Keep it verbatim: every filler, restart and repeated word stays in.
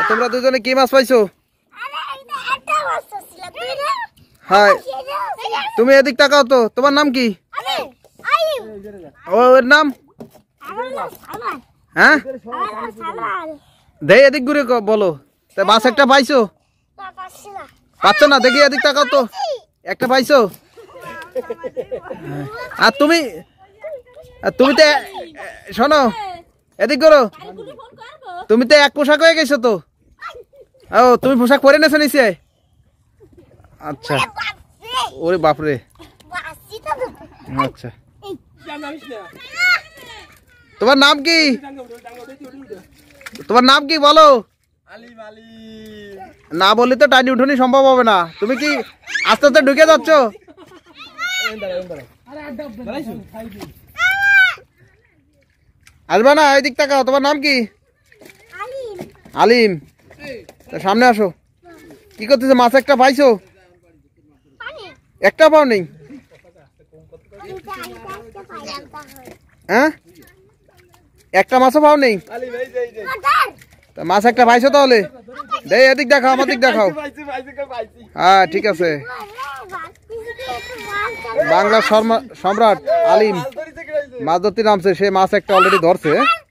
তোমরা দুজনে কি মাছ পাইছো? হ্যাঁ, তুমি এদিক তাকাও তো। তোমার নাম কি? ওর নাম? হ্যাঁ, দে এদিক ঘুরে বলো। তা মাছ একটা পাইছো? পাচ্ছ না? দেখি এদিক তাকাও তো। একটা পাইছো? আর তুমি তুমি তো শোনো, এদিক করো। তুমি তো এক পোশাক হয়ে গেছো তো। ও, তুমি পোশাক পরে নেছো নিচে? আচ্ছা, ওরে বাপরে। আচ্ছা, তোমার নাম কি? তোমার নাম কি বলো? না বললে তো টাইনি উঠোনি সম্ভব হবে না। তুমি কি আস্তে আস্তে ঢুকে যাচ্ছ? আসবে না, এদিক তাকাও। তোমার নাম কি? আলিম। সামনে আসো। কি করতেছে? মাছ একটা পাইছো? একটা পাও নেই? হ্যাঁ, একটা মাছও পাও নেই? মাছ একটা পাইছো তাহলে? দেই এদিক দেখাও, আমার দিক দেখাও। হ্যাঁ, ঠিক আছে। বাংলা সম্রাট আলিম মাছ ধরতে নামছে। সে মাছ একটা অলরেডি ধরছে।